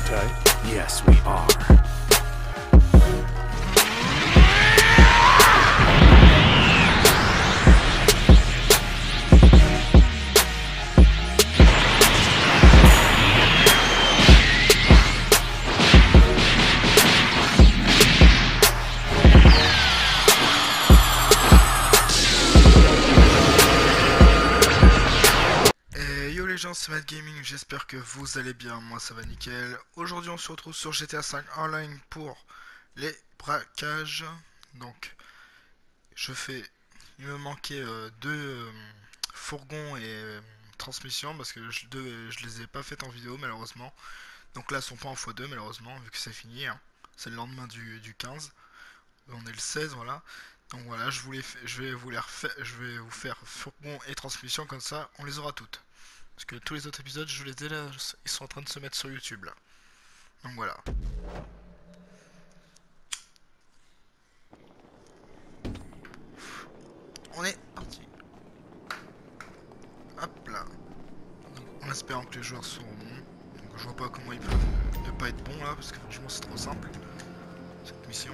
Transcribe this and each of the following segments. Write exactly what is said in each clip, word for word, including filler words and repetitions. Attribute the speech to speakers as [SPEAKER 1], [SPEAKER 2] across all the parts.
[SPEAKER 1] prototype? Yes, we are.
[SPEAKER 2] C'est Mad Gaming, j'espère que vous allez bien, moi ça va nickel. Aujourd'hui on se retrouve sur G T A cinq Online pour les braquages. Donc je fais, il me manquait euh, deux euh, fourgons et euh, transmissions parce que je, deux, je les ai pas faites en vidéo malheureusement. Donc là elles sont pas en fois deux malheureusement vu que c'est fini, hein. C'est le lendemain du, du quinze, on est le seize, voilà. Donc voilà, je, voulais, je, vais vous les refaire, je vais vous faire fourgon et transmission, comme ça on les aura toutes. Parce que tous les autres épisodes, je les ai là, ils sont en train de se mettre sur YouTube là. Donc voilà. On est parti. Hop là. Donc, en espérant que les joueurs seront bons. Donc je vois pas comment ils peuvent ne pas être bons là, parce que franchement c'est trop simple, cette mission.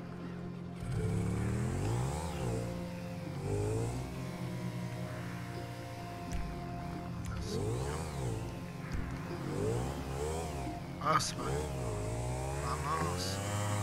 [SPEAKER 2] Ah, c'est vrai. Ah mince.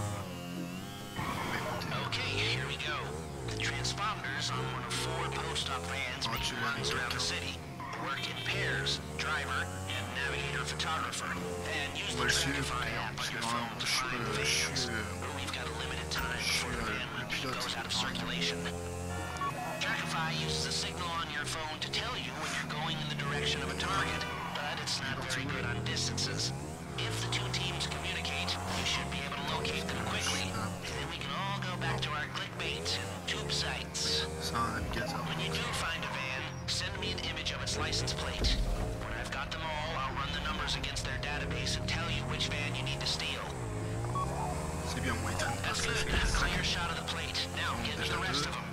[SPEAKER 3] Okay, here we go. The transponders on one of four post-op vans making runs around the city work in pairs, driver and navigator photographer. Then use the Trackify app on your phone to find vans. We've got a limited time before the van limit goes out of circulation. Trackify uses a signal on your phone to tell you when you're going in the direction of a target, but it's not very good on distances. If the two teams communicate, you should be able to locate them quickly. Then we can all go back to our clickbait and tube sites. When you do find a van, send me an image of its license plate. When I've got them all, I'll run the numbers against their database and tell you which van you need to steal.
[SPEAKER 2] C'est bien, moi,
[SPEAKER 3] That's good. Clear shot of the plate. Now get to the rest of them.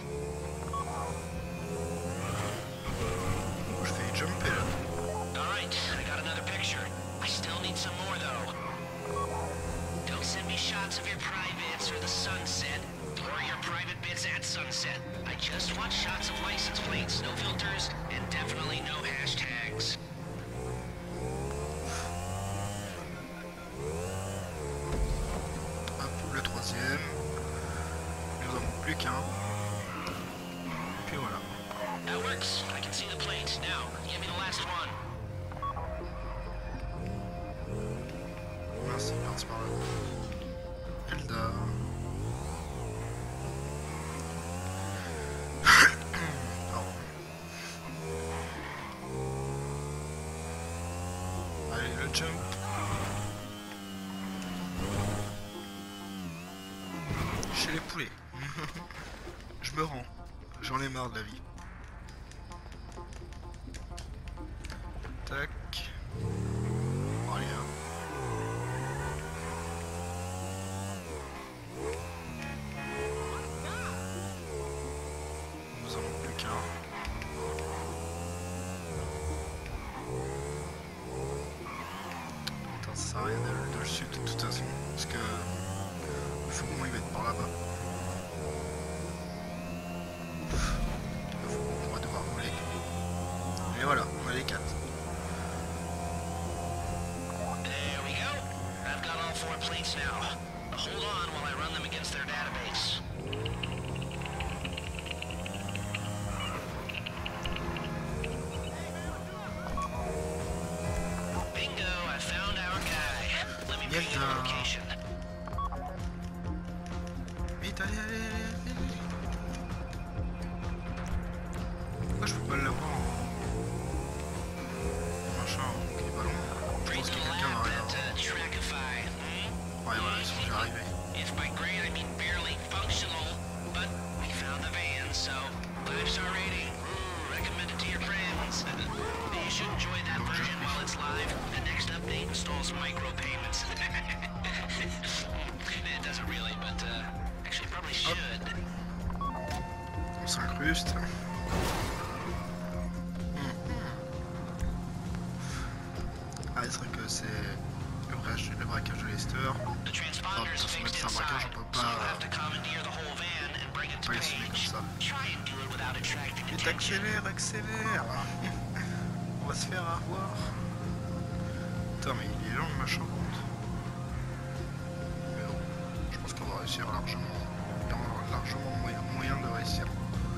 [SPEAKER 2] Je fais jumper là.
[SPEAKER 3] Alright, I got another picture. I still need some more though. Don't send me shots of your privates or the sunset, or your private bits at sunset. I just want shots of license plates, no filters, and definitely no hashtags.
[SPEAKER 2] Hop, le troisième. Nous n'avons plus qu'un. Puis voilà.
[SPEAKER 3] That works. I can see the plate. Now, give me the last one.
[SPEAKER 2] Mince, c'est parti par là. Elda. Pardon. Allez, le jump. Chez les poulets. Je me rends. J'en ai marre de la vie. Tac. Allez, hein. Nous avons plus qu'un. Putain, ça sert à rien de, de le suivre de toute façon. Parce que le fourgon il va être par là-bas. Le fourgon on va devoir rouler. Et voilà, on a les quatre.
[SPEAKER 3] Four plates now. Hold on while I run them against their database. Bingo, I found our guy. Let me bring you the location.
[SPEAKER 2] Vite, allez, allez, allez, allez. Pourquoi je peux pas l'avoir en machin, qui est pas long. Je pense qu'il y a quelqu'un dans la ouais, voilà, ils sont déjà arrivés.
[SPEAKER 3] If by great I mean barely functional, but we found the van, so five star rating. Ooh, recommend it to your friends. You should enjoy that version while it's live. The next update installs micropayments. It doesn't really, but uh, actually probably should.
[SPEAKER 2] On s'incruste. Ah, c'est vrai que c'est le, bra le braquage de Lester. Enfin, de toute façon, même si c'est un braquage, on peut pas, pas les suivre comme ça. Vite, accélère, accélère. On va se faire avoir. Putain, mais il est long le machin, par contre. Mais bon, je pense qu'on va réussir largement. Il y aura largement moyen, moyen de réussir.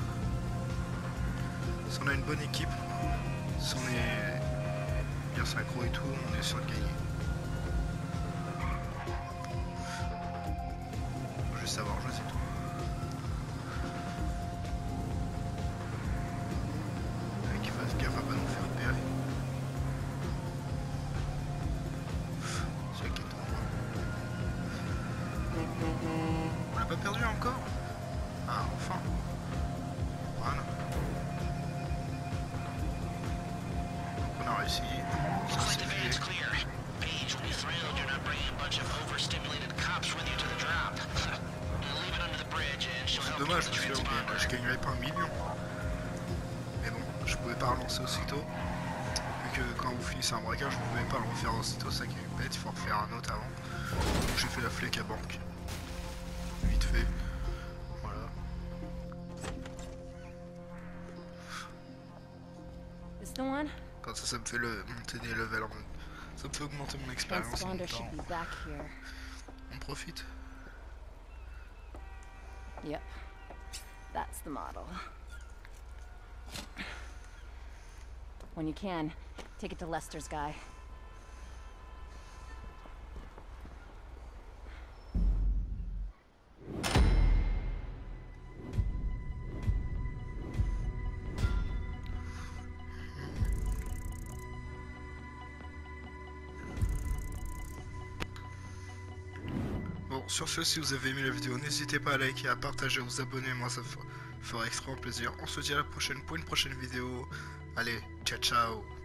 [SPEAKER 2] Si on a une bonne équipe, si on est bien synchro et tout, on est sûr de gagner. Faut juste savoir jouer, c'est tout. Avec qu'il fasse gaffe à pas nous faire repérer. C'est inquiétant. On l'a pas perdu encore? Ah, enfin. Voilà. On a réussi. Ça c'est fait. C'est dommage parce que okay, je gagnerais pas un million. Mais bon, je pouvais pas relancer aussitôt. Vu que quand vous finissez un braquage, vous pouvez pas le refaire aussitôt, ça qui est bête, il faut refaire un autre avant. Donc j'ai fait la flèque à banque. Vite fait. Voilà. Quand ça, ça me fait le monter des levels en mode. Ça me fait augmenter mon expérience en même temps. On profite.
[SPEAKER 1] Yep. That's the model. When you can, take it to Lester's guy.
[SPEAKER 2] Sur ce, si vous avez aimé la vidéo, n'hésitez pas à liker, à partager, à vous abonner, moi ça me fera extrêmement plaisir. On se dit à la prochaine pour une prochaine vidéo. Allez, ciao ciao.